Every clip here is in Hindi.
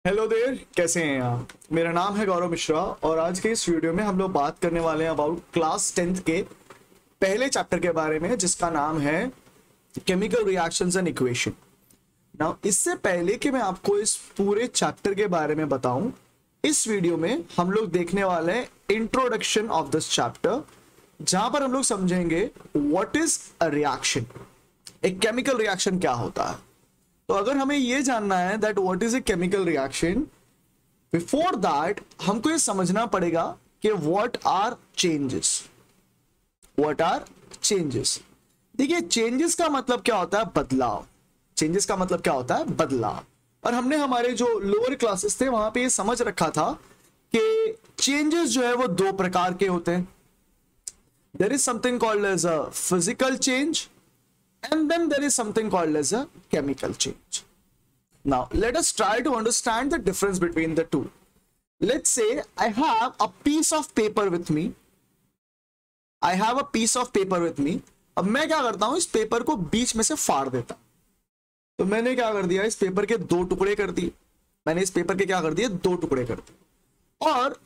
हेलो देर, कैसे हैं आप। मेरा नाम है गौरव मिश्रा और आज के इस वीडियो में हम लोग बात करने वाले हैं अबाउट क्लास 10th के पहले चैप्टर के बारे में, जिसका नाम है chemical reactions and equation. Now इससे पहले कि मैं आपको इस पूरे चैप्टर के बारे में बताऊं, इस वीडियो में हम लोग देखने वाले हैं इंट्रोडक्शन ऑफ दिस चैप्टर, जहां पर हम लोग समझेंगे व्हाट इज अ रिएक्शन, एक केमिकल रिएक्शन क्या होता है। तो अगर हमें यह जानना है that what is a chemical reaction, before that हमको ये समझना पड़ेगा कि what are changes. What are changes? देखिए, चेंजेस का मतलब क्या होता है? बदलाव। चेंजेस का मतलब क्या होता है? बदलाव। और हमने हमारे जो लोअर क्लासेस थे वहां पे ये समझ रखा था कि चेंजेस जो है वो दो प्रकार के होते हैं। There is something called as a physical change and then there is something called as a chemical change. Now let us try to understand the difference between the two. Let's say I have a piece of paper with me. I have a piece of paper with me. अब मैं क्या करता हूं, इस पेपर को बीच में से फाड़ देता। तो मैंने क्या कर दिया, इस पेपर के दो टुकड़े कर दिए। मैंने इस पेपर के क्या कर दिए, दो टुकड़े कर दिए। और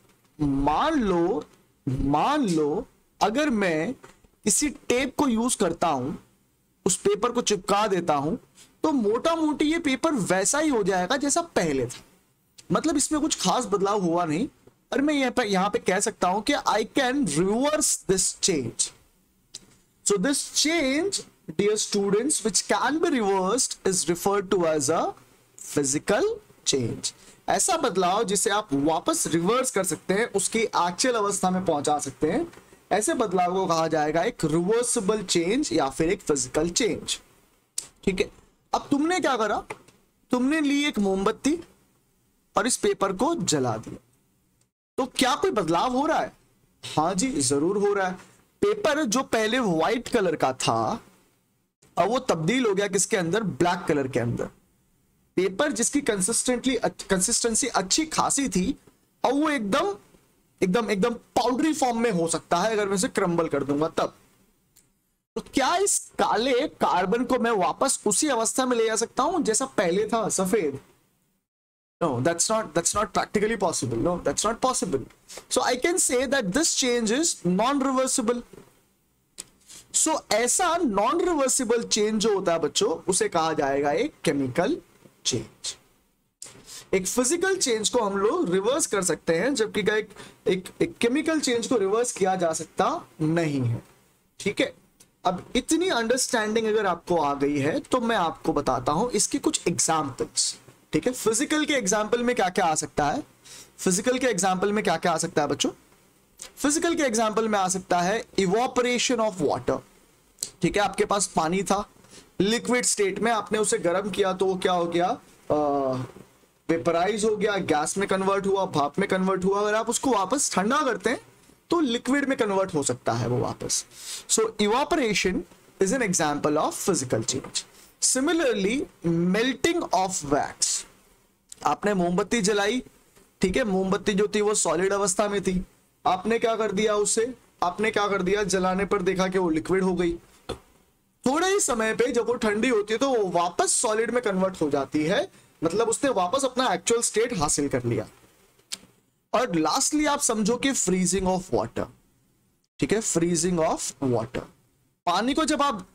मान लो अगर मैं किसी टेप को यूज करता हूं, उस पेपर को चिपका देता हूं, तो मोटा मोटी ये पेपर वैसा ही हो जाएगा जैसा पहले था। मतलब इसमें कुछ खास बदलाव हुआ नहीं। और मैं यहां पे कह सकता हूं कि I can reverse this change. So this change, dear students, which can be reversed is referred to as a physical change. ऐसा बदलाव जिसे आप वापस रिवर्स कर सकते हैं, उसकी एक्चुअल अवस्था में पहुंचा सकते हैं, ऐसे बदलाव को कहा जाएगा एक रिवर्सिबल चेंज या फिर एक फिजिकल चेंज। ठीक है। अब तुमने क्या करा, तुमने ली एक मोमबत्ती और इस पेपर को जला दिया। तो क्या कोई बदलाव हो रहा है? हाँ जी, जरूर हो रहा है। पेपर जो पहले व्हाइट कलर का था, अब वो तब्दील हो गया किसके अंदर? ब्लैक कलर के अंदर। पेपर जिसकी कंसिस्टेंसी अच्छी खासी थी, और वो एकदम पाउडरी फॉर्म में हो सकता है अगर मैं इसे क्रम्बल कर दूंगा तब। तो क्या इस काले कार्बन को मैं वापस उसी अवस्था में ले जा सकता हूं जैसा पहले था, सफेद? No, that's not practically possible. No, that's not possible. So I can say that this change is non reversible. So ऐसा नॉन रिवर्सिबल चेंज जो होता है बच्चों, उसे कहा जाएगा एक केमिकल चेंज। एक फिजिकल चेंज को हम लोग रिवर्स कर सकते हैं, जबकि एक केमिकल चेंज को रिवर्स किया जा सकता नहीं है। ठीक है। अब इतनी अंडरस्टैंडिंग अगर आपको आ गई है तो मैं आपको बताता हूं इसके कुछ एग्जांपल्स। ठीक है। फिजिकल के एग्जांपल में क्या क्या आ सकता है? फिजिकल के एग्जांपल में क्या क्या आ सकता है बच्चों? फिजिकल के एग्जांपल में आ सकता है इवोपरेशन ऑफ वाटर। ठीक है। आपके पास पानी था लिक्विड स्टेट में, आपने उसे गर्म किया तो वो क्या हो गया? वेपराइज हो गया, गैस में कन्वर्ट हुआ, भाप में कन्वर्ट हुआ। अगर आप उसको वापस ठंडा करते हैं तो लिक्विड में कन्वर्ट हो सकता है वो वापस। So evaporation is an example of physical change. Similarly melting of wax. आपने मोमबत्ती जलाई, ठीक है, मोमबत्ती जो थी वो सॉलिड अवस्था में थी, आपने क्या कर दिया उसे, आपने क्या कर दिया, जलाने पर देखा कि वो लिक्विड हो गई। थोड़े ही समय पे जब वो ठंडी होती है तो वो वापस सॉलिड में कन्वर्ट हो जाती है, मतलब उसने वापस अपना एक्चुअल स्टेट हासिल कर लिया। और लास्टली आप समझो कि फ्रीजिंग ऑफ वाटर। ठीक है, फ्रीजिंग ऑफ वाटर। पानी को जब आप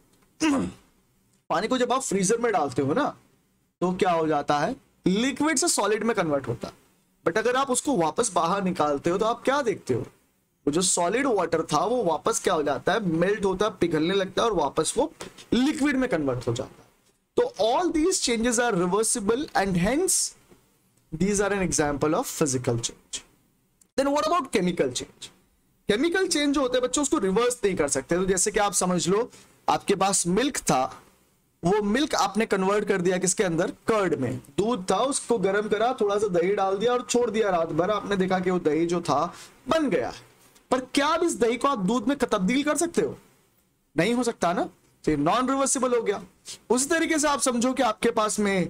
फ्रीजर में डालते हो ना, तो क्या हो जाता है? लिक्विड से सॉलिड में कन्वर्ट होता है। बट अगर आप उसको वापस बाहर निकालते हो तो आप क्या देखते हो? वो जो सॉलिड वाटर था वो वापस क्या हो जाता है? मेल्ट होता है, पिघलने लगता है और वापस वो लिक्विड में कन्वर्ट हो जाता है। So all these changes are reversible and hence these are an example of physical change. Then what about chemical change? Chemical change जो होते हैं बच्चों, उसको रिवर्स नहीं कर सकते। तो जैसे कि आप समझ लो, आपके पास मिल्क था, वो मिल्क आपने कन्वर्ट कर दिया किसके अंदर? कर्ड में। दूध था, उसको गर्म करा, थोड़ा सा दही डाल दिया और छोड़ दिया रात भर, आपने देखा कि वो दही जो था बन गया। पर क्या आप इस दही को आप दूध में तब्दील कर सकते हो? नहीं हो सकता ना, तो नॉन रिवर्सिबल हो गया। उसी तरीके से आप समझो कि आपके पास में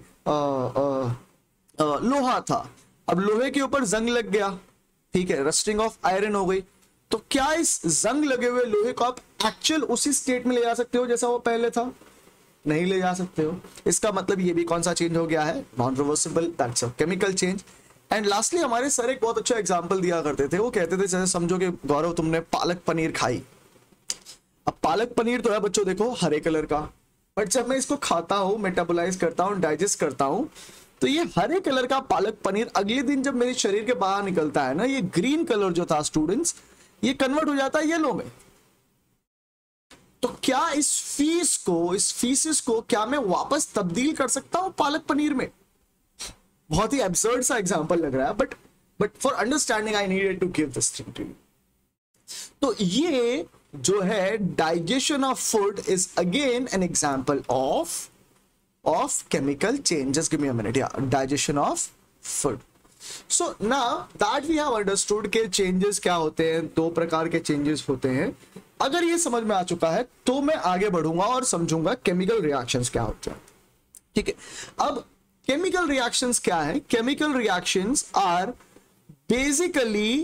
लोहा था, अब लोहे के ऊपर जंग लग गया, ठीक है, रस्टिंग ऑफ आयरन हो गई। तो क्या इस जंग लगे हुए लोहे को आप एक्चुअल उसी स्टेट में ले जा सकते हो जैसा वो पहले था? नहीं ले जा सकते हो। इसका मतलब ये भी कौन सा चेंज हो गया है, non reversible, that's a chemical change. And lastly हमारे सर एक बहुत अच्छा एग्जांपल दिया करते थे, वो कहते थे जैसे समझो कि गौरव तुमने पालक पनीर खाई। अब पालक पनीर तो है बच्चों देखो हरे कलर का, बट जब मैं इसको खाता हूँ, मेटाबोलाइज करता हूँ, डाइजेस्ट करता हूँ, तो ये हरे कलर का पालक पनीर अगले दिन जब मेरे शरीर के बाहर निकलता है ना, ये ग्रीन कलर जो था स्टूडेंट्स, ये कन्वर्ट हो जाता है येलो में। तो क्या इस फीसिस को क्या मैं वापस तब्दील कर सकता हूं पालक पनीर में? बहुत ही एब्सर्ड सा एग्जांपल लग रहा है, but for understanding I needed to give this thing to you. तो ये जो है digestion of food is again an example of chemical change. Just give me a minute, या digestion of food. So now that we have understood के चेंजेस क्या होते हैं, दो प्रकार के चेंजेस होते हैं। अगर ये समझ में आ चुका है तो मैं आगे बढ़ूंगा और समझूंगा केमिकल रिएक्शंस क्या होते हैं। ठीक है, अब केमिकल रिएक्शंस क्या है? Chemical reactions are basically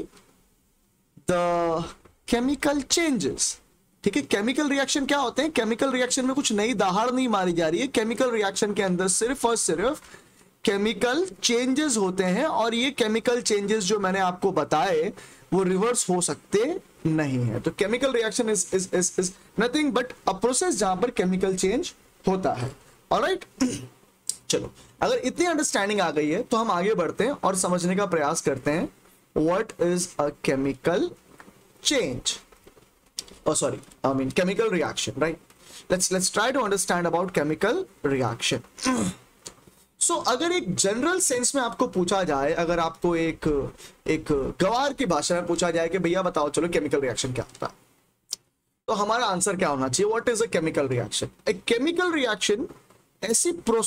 the chemical changes. ठीक है, केमिकल रिएक्शन क्या होते हैं? केमिकल रिएक्शन में कुछ नई दहाड़ नहीं मारी जा रही है। केमिकल रिएक्शन के अंदर सिर्फ और सिर्फ केमिकल चेंजेस होते हैं, और ये केमिकल चेंजेस जो मैंने आपको बताए वो रिवर्स हो सकते नहीं है। तो chemical reaction is nothing but a process जहां पर केमिकल चेंज होता है। ऑलराइट, चलो अगर इतनी अंडरस्टैंडिंग आ गई है तो हम आगे बढ़ते हैं और समझने का प्रयास करते हैं what is a chemical change, oh sorry I mean chemical reaction, right? let's try to understand about chemical reaction. So अगर एक जनरल सेंस में आपको पूछा जाए, अगर आपको एक गवार की भाषा में पूछा जाए कि भैया बताओ चलो केमिकल रिएक्शन क्या होता है, तो हमारा आंसर क्या होना चाहिए? What is a chemical reaction? A chemical reaction ऐसी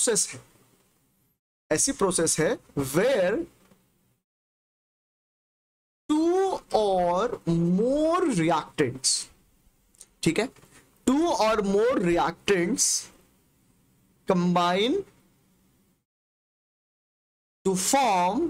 प्रोसेस है वेयर टू और मोर रिएक्टेंट्स, ठीक है, टू और more reactants combine to form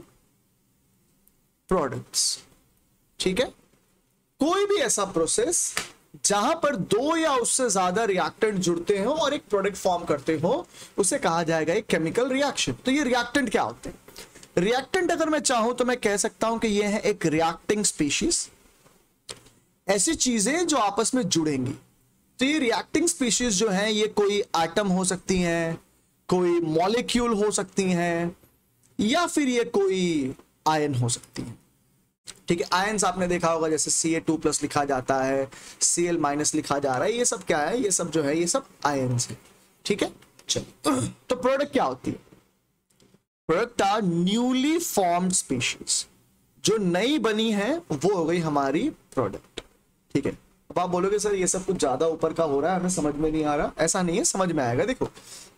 products. ठीक है, कोई भी ऐसा प्रोसेस जहां पर दो या उससे ज्यादा रिएक्टेंट जुड़ते हो और एक प्रोडक्ट फॉर्म करते हो उसे कहा जाएगा एक केमिकल रिएक्शन। तो ये रिएक्टेंट क्या होते हैं? रिएक्टेंट अगर मैं चाहूं तो मैं कह सकता हूं कि ये है एक रिएक्टिंग स्पीशीज, ऐसी चीजें जो आपस में जुड़ेंगी। तो ये रिएक्टिंग स्पीशीज जो हैं ये कोई एटम हो सकती हैं, कोई मॉलिक्यूल हो सकती हैं, या फिर ये कोई आयन हो सकती हैं। ठीक है, आयन्स आपने देखा होगा जैसे Ca2+ लिखा जाता है, Cl- लिखा जा रहा है, ये सब क्या है? ये सब जो है ये सब आयन्स है। ठीक है, चलो तो प्रोडक्ट क्या होती है? Product are newly formed species, जो नई बनी है वो हो गई हमारी प्रोडक्ट। ठीक है, अब आप बोलोगे सर ये सब कुछ ज्यादा ऊपर का हो रहा है, हमें समझ में नहीं आ रहा। ऐसा नहीं है, समझ में आएगा। देखो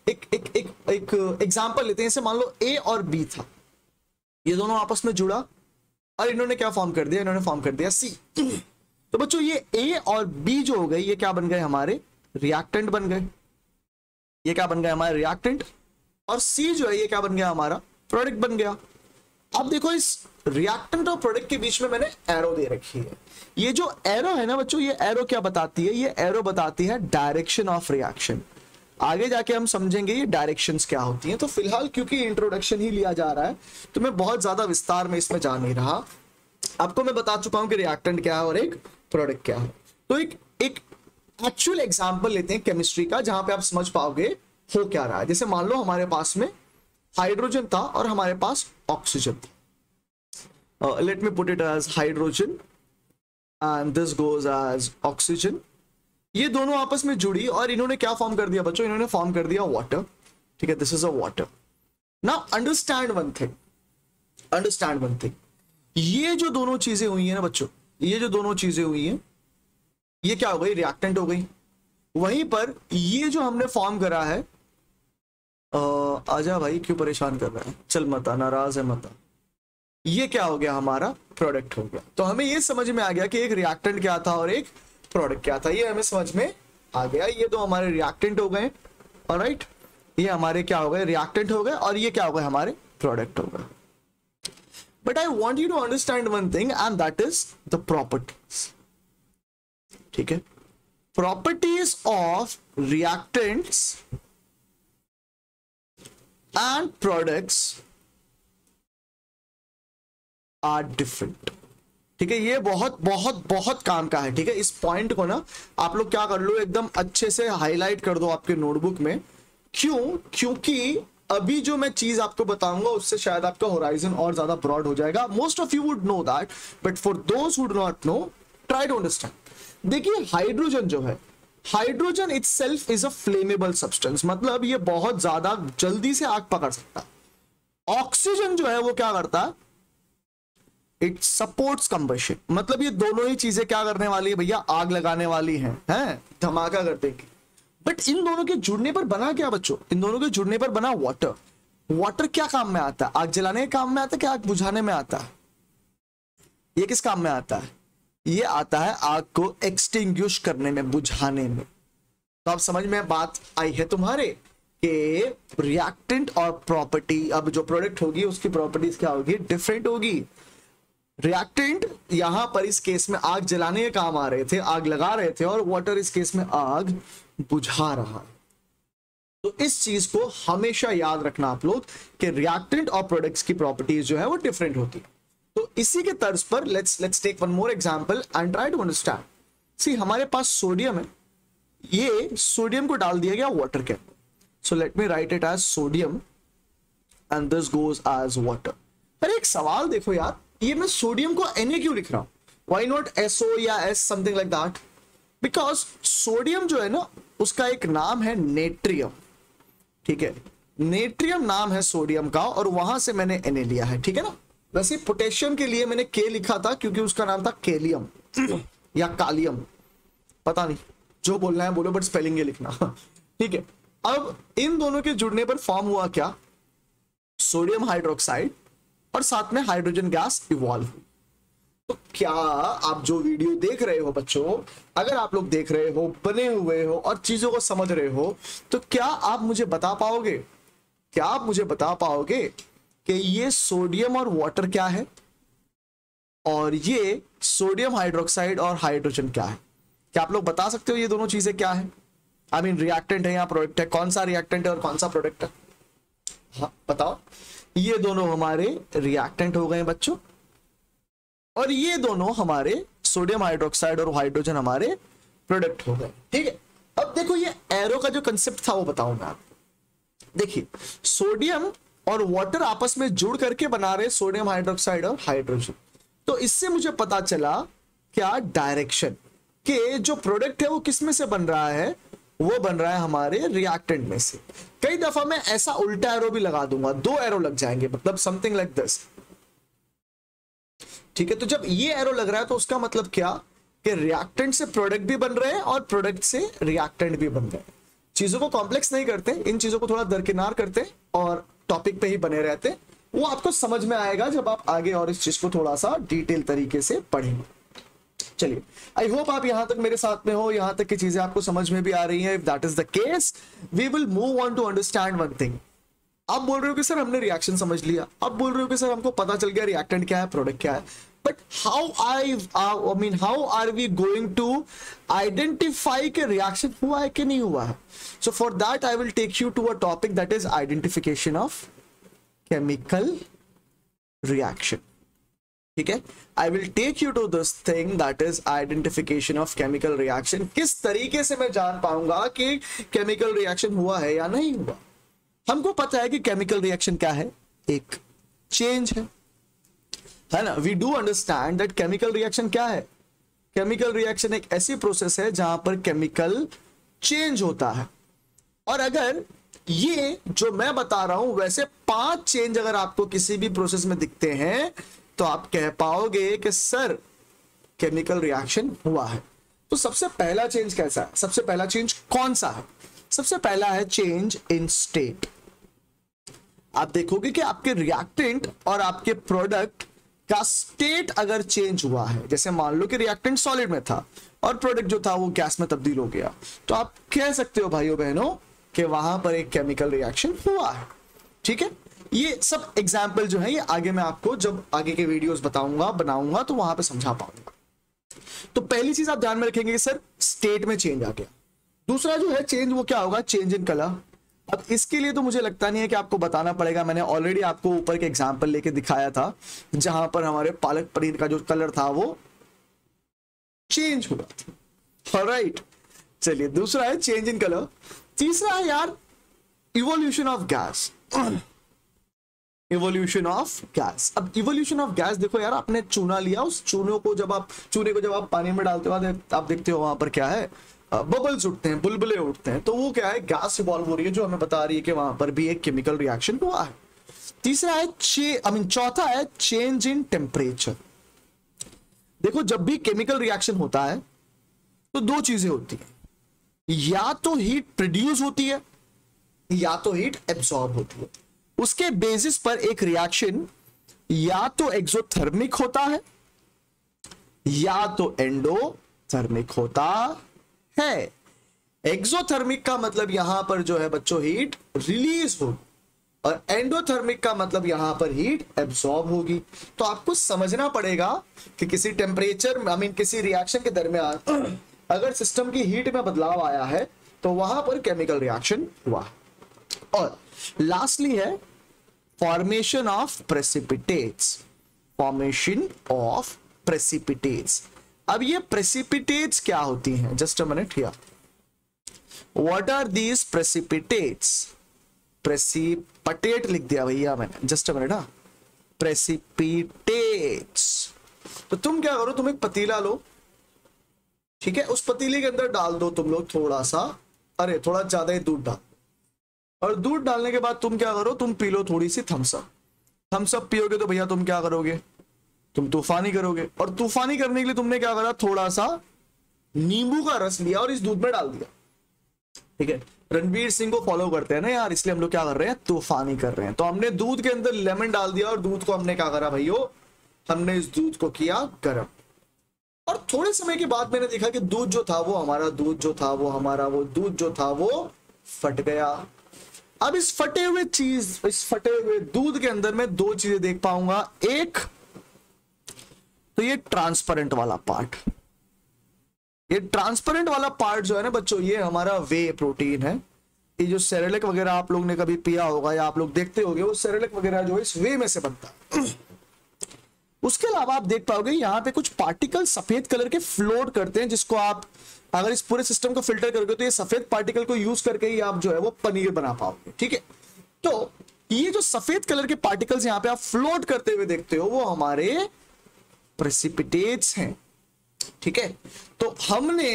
एक एग्जांपल लेते हैं। जैसे मान लो A और B था, ये दोनों आपस में जुड़ा और इन्होंने क्या फॉर्म कर दिया? इन्होंने फॉर्म कर दिया C। तो बच्चों ये A और B जो हो गए ये क्या बन गए? हमारे रिएक्टेंट बन गए। ये क्या बन गए? हमारे रिएक्टेंट। और C जो है ये क्या बन गया? हमारा प्रोडक्ट बन गया। अब देखो इस रिएक्टेंट और प्रोडक्ट के बीच में मैंने एरो दे रखी है। ये जो एरो है ना बच्चों, ये एरो क्या बताती है? ये एरो बताती है डायरेक्शन ऑफ रिएक्शन। आगे जाके हम समझेंगे ये डायरेक्शंस क्या होती हैं। तो फिलहाल क्योंकि इंट्रोडक्शन ही लिया जा रहा है तो मैं बहुत ज्यादा विस्तार में इसमें जा नहीं रहा। आपको मैं बता चुका हूं कि रिएक्टेंट क्या है और एक प्रोडक्ट क्या है। तो एक एक्चुअल एग्जांपल लेते हैं केमिस्ट्री का, जहां पे आप समझ पाओगे हो क्या रहा है। जैसे मान लो हमारे पास में हाइड्रोजन था और हमारे पास ऑक्सीजन था। Let me put it as hydrogen and this goes as oxygen. ये दोनों आपस में जुड़ी और इन्होंने क्या फॉर्म कर दिया बच्चों? इन्होंने फॉर्म कर दिया वाटर। ठीक है, this is a water. Now understand one thing, ये जो दोनों चीजें हुई है ना बच्चों, ये जो दोनों चीजें हुई हैं ये क्या हो गई? रिएक्टेंट हो गई। वहीं पर ये जो हमने फॉर्म करा है, आजा भाई क्यों परेशान कर रहा है, चल मता, नाराज है मता, ये क्या हो गया? हमारा प्रोडक्ट हो गया। तो हमें ये समझ में आ गया कि एक रिएक्टेंट क्या था और एक प्रोडक्ट क्या था। ये हमें समझ में आ गया। ये दो हमारे रिएक्टेंट हो गए, ऑलराइट, ये हमारे क्या हो गए? रिएक्टेंट हो गए, और ये क्या हो गए? हमारे प्रोडक्ट हो गए। But I want you to understand one thing and that is the properties. ठीक है, properties of reactants and products are different। ठीक है, ये बहुत बहुत बहुत काम का है। ठीक है, इस पॉइंट को ना आप लोग क्या कर लो, एकदम अच्छे से हाईलाइट कर दो आपके नोटबुक में। क्यों? क्योंकि अभी जो मैं चीज आपको बताऊंगा उससे शायद आपका होराइजन और ज्यादा ब्रॉड हो जाएगा। Most of you would know that, but for those who do not know, try to understand. देखिए, हाइड्रोजन जो है, hydrogen itself is a flammable substance, मतलब ये बहुत ज्यादा जल्दी से आग पकड़ सकता है। ऑक्सीजन जो है वो क्या करता है, इट सपोर्ट्स कंबशन, मतलब ये दोनों ही चीजें क्या करने वाली है भैया, आग लगाने वाली हैं, धमाका कर देंगी। बट इन दोनों के जुड़ने पर बना क्या बच्चों, इन दोनों के जुड़ने पर बना वाटर। वाटर क्या काम में आता है, आग जलाने के काम में आता है क्या आग बुझाने में आता है? ये किस काम में आता है? ये आता है आग को एक्सटिंग्विश करने में, बुझाने में। तो अब समझ में बात आई है तुम्हारे कि रिएक्टेंट और प्रॉपर्टी, अब जो प्रोडक्ट होगी उसकी प्रॉपर्टीज क्या होगी, डिफरेंट होगी। रिएक्टेंट यहां पर इस केस में आग जलाने के काम आ रहे थे, आग लगा रहे थे, और वाटर इस केस में आग बुझा रहा है। तो इस चीज को हमेशा याद रखना आप लोग कि रिएक्टेंट और प्रोडक्ट्स की प्रॉपर्टीज जो है वो डिफरेंट होती है। तो इसी के तर्ज पर let's take one more example and try to understand. See, हमारे पास सोडियम है, ये सोडियम को डाल दिया गया वाटर के अंदर। So let me write it as sodium and this goes as water. पर एक सवाल देखो यार, ये मैं सोडियम को Na क्यों लिख रहा हूं? व्हाई नॉट SO या S something like that? Because sodium जो है ना, उसका एक नाम है नेट्रियम। ठीक है, नेट्रियम नाम है सोडियम का, और वहां से मैंने Na लिया है। ठीक है ना, वैसे पोटेशियम के लिए मैंने K लिखा था क्योंकि उसका नाम था केलियम या कालियम, पता नहीं, जो बोलना है बोलो, बट स्पेलिंग ये लिखना। ठीक है, अब इन दोनों के जुड़ने पर फॉर्म हुआ क्या, सोडियम हाइड्रोक्साइड, और साथ में हाइड्रोजन गैस इवॉल्व हुई। तो क्या आप जो वीडियो देख रहे हो बच्चों, अगर आप लोग देख रहे हो, बने हुए हो और चीजों को समझ रहे हो, तो क्या आप मुझे बता पाओगे, क्या आप मुझे बता पाओगे कि ये सोडियम और वाटर क्या है, और ये सोडियम हाइड्रोक्साइड और हाइड्रोजन क्या है? क्या आप लोग बता सकते हो ये दोनों चीजें क्या है? आई मीन रिएक्टेंट है या प्रोडक्ट है, कौन सा रिएक्टेंट है और कौन सा प्रोडक्ट है? हाँ बताओ। ये दोनों हमारे रिएक्टेंट हो गए बच्चों, और ये दोनों हमारे सोडियम हाइड्रोक्साइड और हाइड्रोजन हमारे प्रोडक्ट हो गए। ठीक है, अब देखो ये एरो का जो कंसेप्ट था वो बताऊं मैं आपको। देखिए, सोडियम और वाटर आपस में जुड़ करके बना रहे सोडियम हाइड्रोक्साइड और हाइड्रोजन। तो इससे मुझे पता चला क्या, डायरेक्शन के जो प्रोडक्ट है वो किस में से बन रहा है, वो बन रहा है हमारे रिएक्टेंट में से। कई दफा मैं ऐसा उल्टा एरो भी लगा दूंगा, 2 एरो लग जाएंगे, मतलब समथिंग लाइक दिस। ठीक है, तो जब ये एरो लग रहा है तो उसका मतलब क्या कि रिएक्टेंट से प्रोडक्ट भी बन रहे हैं और प्रोडक्ट से रिएक्टेंट भी बन रहे हैं। चीजों को कॉम्प्लेक्स नहीं करते, इन चीजों को थोड़ा दरकिनार करते और टॉपिक पे ही बने रहते। वो आपको समझ में आएगा जब आप आगे और इस चीज को थोड़ा सा डिटेल तरीके से पढ़ेंगे। चलिए, आई होप आप यहां तक मेरे साथ में हो, यहां तक की चीजें आपको समझ में भी आ रही हैं। If that is the case, we will move on to understand one thing. आप बोल रहे हो कि सर हमने रिएक्शन समझ लिया, आप बोल रहे हो कि सर हमको पता चल गया रिएक्टेंट क्या है, प्रोडक्ट क्या है, but how are we going to identify कि रिएक्शन हुआ है कि नहीं हुआ है? So for that I will take you to a topic that is identification of chemical reaction. ठीक है, I will take you to this thing that is identification of chemical reaction. किस तरीके से मैं जान पाऊंगा कि केमिकल रिएक्शन हुआ है या नहीं हुआ? हमको पता है कि केमिकल रिएक्शन क्या है, एक चेंज है ना। We do understand that chemical reaction क्या है। केमिकल रिएक्शन एक ऐसी प्रोसेस है जहां पर केमिकल चेंज होता है, और अगर ये जो मैं बता रहा हूं वैसे 5 चेंज अगर आपको किसी भी प्रोसेस में दिखते हैं तो आप कह पाओगे कि सर केमिकल रिएक्शन हुआ है। तो सबसे पहला चेंज कैसा है, सबसे पहला चेंज कौन सा है? सबसे पहला है चेंज इन स्टेट। आप देखोगे कि आपके रिएक्टेंट और आपके प्रोडक्ट का स्टेट अगर चेंज हुआ है, जैसे मान लो कि रिएक्टेंट सॉलिड में था और प्रोडक्ट जो था वो गैस में तब्दील हो गया, तो आप कह सकते हो भाइयों बहनों कि वहां पर एक केमिकल रिएक्शन हुआ है। ठीक है, ये सब एग्जाम्पल जो है ये आगे मैं आपको जब आगे के वीडियोस बताऊंगा बनाऊंगा तो वहां पे समझा पाऊंगा। तो पहली चीज आप ध्यान में रखेंगे कि सर स्टेट में चेंज आ गया। दूसरा जो है चेंज वो क्या होगा, चेंज इन कलर। अब इसके लिए तो मुझे लगता नहीं है कि आपको बताना पड़ेगा, मैंने ऑलरेडी आपको ऊपर के एग्जांपल लेके दिखाया था जहां पर हमारे पालक पनीर का जो कलर था वो चेंज हुआ था। ऑलराइट, चलिए दूसरा है चेंज इन कलर। तीसरा है यार evolution of gas. Evolution of gas. अब इवोल्यूशन ऑफ गैस देखो यार, आपने चूना लिया, उस चूने को जब आप पानी में डालते हो आप देखते हो वहां पर क्या है, बबल्स उठते हैं, बुलबुले उठते हैं, तो वो क्या है, गैस इवॉल्व हो रही है जो हमें बता रही है कि वहां पर भी एक केमिकल रिएक्शन हुआ है। तीसरा है चौथा है चेंज इन टेम्परेचर। देखो जब भी केमिकल रिएक्शन होता है तो दो चीजें होती है, या तो हीट प्रोड्यूस होती है या तो हीट एब्सॉर्ब होती है। उसके बेसिस पर एक रिएक्शन या तो एक्सोथर्मिक होता है या तो एंडोथर्मिक होता है। एक्सोथर्मिक का मतलब यहां पर जो है बच्चों हीट रिलीज होगी, और एंडोथर्मिक का मतलब यहां पर हीट एब्सॉर्ब होगी। तो आपको समझना पड़ेगा कि किसी टेम्परेचर किसी रिएक्शन के दरमियान अगर सिस्टम की हीट में बदलाव आया है तो वहां पर केमिकल रिएक्शन हुआ। और लास्टली है formation of precipitates. Formation of precipitates. अब ये प्रेसिपिटेट्स क्या होती हैं? Just a minute here. What are these precipitates? Precipitate लिख दिया भैया मैंने, जस्ट अ मिनट। हाँ, प्रेसिपिटेट्स। तो तुम क्या करो, तुम एक पतीला लो, ठीक है, उस पतीले के अंदर डाल दो तुम लोग थोड़ा सा, अरे थोड़ा ज्यादा ही दूध डाल, और दूध डालने के बाद तुम क्या करो, तुम पी लो थोड़ी सी थम्सअप। थम्सअप पियोगे तो भैया तुम क्या करोगे, तुम तूफानी करोगे। और तूफानी करने के लिए तुमने क्या करा, थोड़ा सा नींबू का रस लिया और इस दूध में डाल दिया, ठीक है। रणवीर सिंह को फॉलो करते हैं ना यार, इसलिए हम लोग क्या कर रहे हैं, तूफानी कर रहे हैं। तो हमने दूध के अंदर लेमन डाल दिया और दूध को हमने क्या करा भाइयों, हमने इस दूध को किया गर्म। और थोड़े समय के बाद मैंने देखा कि दूध जो था वो हमारा दूध जो था वो हमारा वो दूध जो था वो फट गया। अब इस फटे हुए दूध के अंदर मैं दो चीजें देख पाऊंगा। एक तो ये ट्रांसपेरेंट वाला पार्ट, ये ट्रांसपेरेंट वाला पार्ट जो है ना बच्चों, ये हमारा वे प्रोटीन है। ये जो सेरेलेक वगैरह आप लोग ने कभी पिया होगा या आप लोग देखते होंगे, वो सेरेलेक वगैरह जो है इस वे में से बनता है। उसके अलावा आप देख पाओगे यहाँ पे कुछ पार्टिकल सफेद कलर के फ्लोट करते हैं, जिसको आप अगर इस पूरे सिस्टम को फिल्टर करोगे तो ये सफेद पार्टिकल को यूज करके ही आप जो है वो पनीर बना पाओगे, ठीक है। तो ये जो सफेद कलर के पार्टिकल्स यहाँ पे आप फ्लोट करते हुए देखते हो, वो हमारे प्रेसिपिटेट्स हैं, ठीक है। तो हमने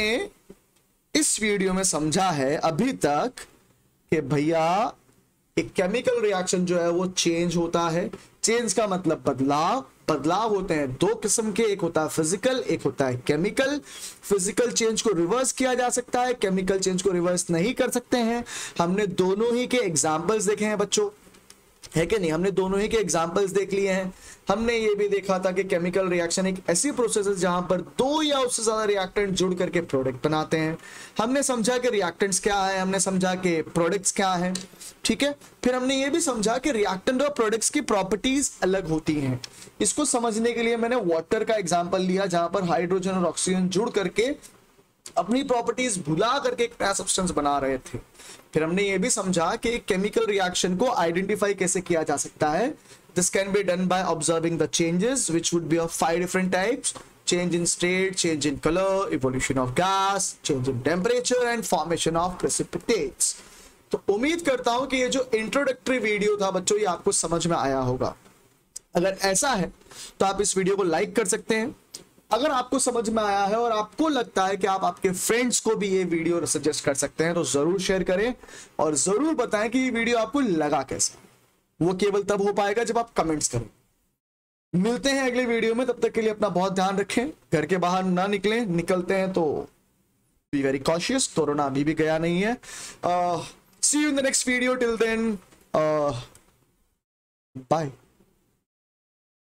इस वीडियो में समझा है अभी तक कि भैया एक केमिकल रिएक्शन जो है वो चेंज होता है। चेंज का मतलब बदलाव। बदलाव होते हैं दो किस्म के, एक होता है फिजिकल, एक होता है केमिकल। फिजिकल चेंज को रिवर्स किया जा सकता है, केमिकल चेंज को रिवर्स नहीं कर सकते हैं। हमने दोनों ही के एग्जाम्पल्स देखे हैं बच्चों, है कि नहीं, हमने दोनों ही के एग्जाम्पल्स देख लिए हैं। हमने ये भी देखा था कि केमिकल रिएक्शन एक ऐसी प्रोसेस है जहां पर दो या उससे ज्यादा रिएक्टेंट जुड़ करके प्रोडक्ट बनाते हैं। हमने समझा कि रिएक्टेंट्स क्या है, हमने समझा कि प्रोडक्ट्स क्या है, ठीक है। फिर हमने ये भी समझा कि रिएक्टेंट और प्रोडक्ट्स की प्रॉपर्टीज अलग होती हैं। इसको समझने के लिए मैंने वाटर का एग्जाम्पल लिया, जहां पर हाइड्रोजन और ऑक्सीजन जुड़ करके अपनी प्रॉपर्टीज भुला करके एक नया सब्सटेंस बना रहे थे। फिर हमने ये भी समझा कि केमिकल रिएक्शन को आइडेंटिफाई कैसे किया जा सकता है। This can be done by observing the changes which would be of 5 different types: change in state, change in colour, evolution of gas, change in temperature and formation of precipitates. तो उम्मीद करता हूं कि ये जो इंट्रोडक्टरी वीडियो था बच्चों, ये आपको समझ में आया होगा। अगर ऐसा है तो आप इस वीडियो को लाइक कर सकते हैं। अगर आपको समझ में आया है और आपको लगता है कि आप आपके फ्रेंड्स को भी ये वीडियो सजेस्ट कर सकते हैं, तो जरूर शेयर करें और जरूर बताएं कि ये वीडियो आपको लगा कैसा। वो केवल तब हो पाएगा जब आप कमेंट्स करें। मिलते हैं अगले वीडियो में, तब तक के लिए अपना बहुत ध्यान रखें, घर के बाहर ना निकलें, निकलते हैं तो बी वेरी कॉशियस, कोरोना अभी भी गया नहीं है। See you in the next video, till then bye.